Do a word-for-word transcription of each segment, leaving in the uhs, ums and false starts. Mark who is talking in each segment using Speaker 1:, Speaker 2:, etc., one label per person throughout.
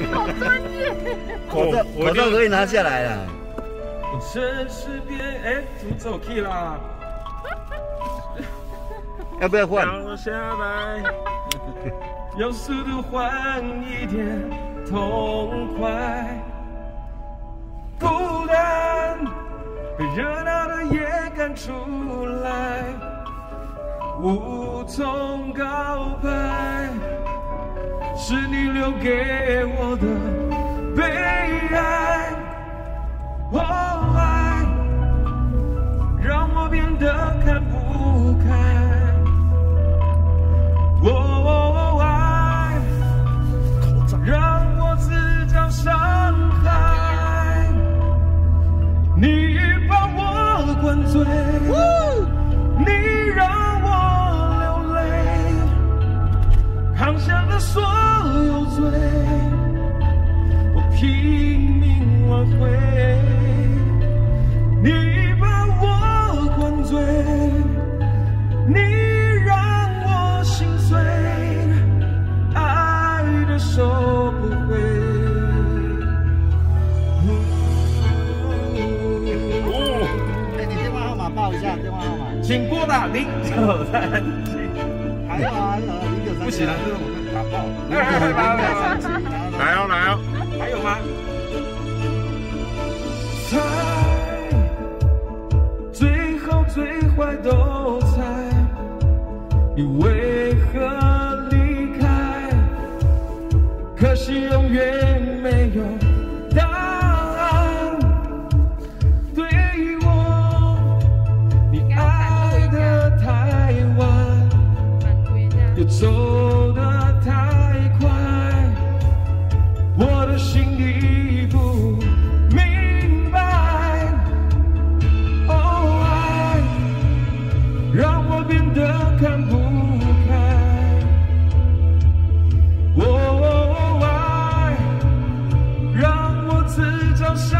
Speaker 1: 好专业。
Speaker 2: 口罩口罩可以拿下来了。
Speaker 3: 城市边，哎，怎么走 key 啦？
Speaker 2: 要不要换？
Speaker 3: 掉下来，用速度换一点痛快。孤单被热闹的夜赶出来，无从告白，是你留给我的悲哀。哦，爱让我变得看不开。哦，爱让我自找伤害。你把我灌醉，你让我流泪，扛下了所有罪，我拼命挽回。你把我灌醉，你让我心碎，爱的收不回。
Speaker 2: 哎，你电话号码报一下，电话号码。
Speaker 3: 请拨打零九三七。
Speaker 2: 还有啊，还有零九三七。
Speaker 3: 不行了，这个我们打爆。
Speaker 4: 来哦来哦，
Speaker 3: 还有吗？最好最坏都猜，你为何离开？可惜永远没有答案。对我，你爱得太晚，又走得太快，我的心里不明白。哦，爱让我变得看不开。哦，爱让我自找伤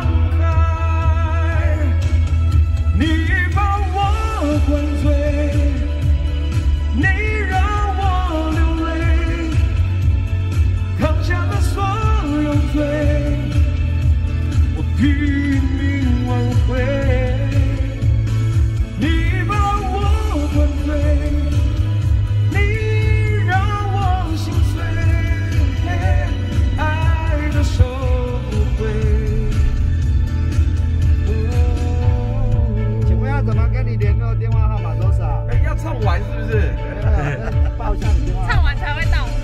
Speaker 3: 害。你把我灌醉，你让我流泪，扛下了所有罪，我拼命挽回。你把我灌醉，你让我心碎，爱的收不回。
Speaker 2: 请问要怎么跟你联络？电话号码多少？
Speaker 3: 哎，要唱完是不是？
Speaker 2: 报一下你电话。
Speaker 1: 唱完才会到。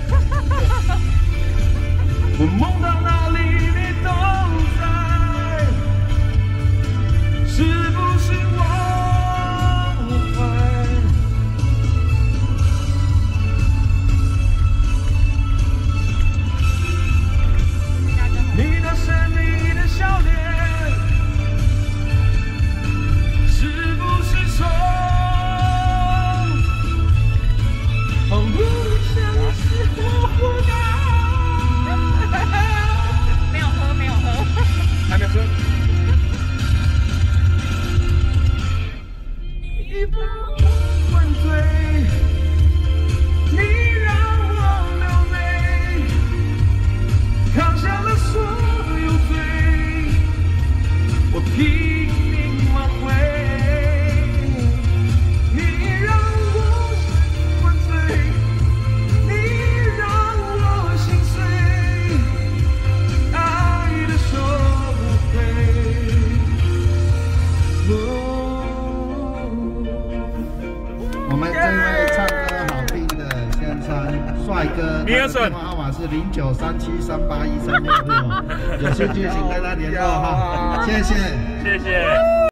Speaker 3: 我梦到哪里你都在，是不是忘怀？你那神秘的笑脸，是不是从恍如相识我活该？
Speaker 1: 没有喝，没有喝。
Speaker 3: 还没喝。你把我灌醉，你让我流泪，扛下了所有罪，我拼命挽回。你让我灌醉，你让我心碎，爱的收不回。
Speaker 2: 我们这位唱歌好听的先生帅哥，他的电话号码是零九三七三八一三六六，有兴趣请跟他联络哈，谢谢，
Speaker 4: 谢谢。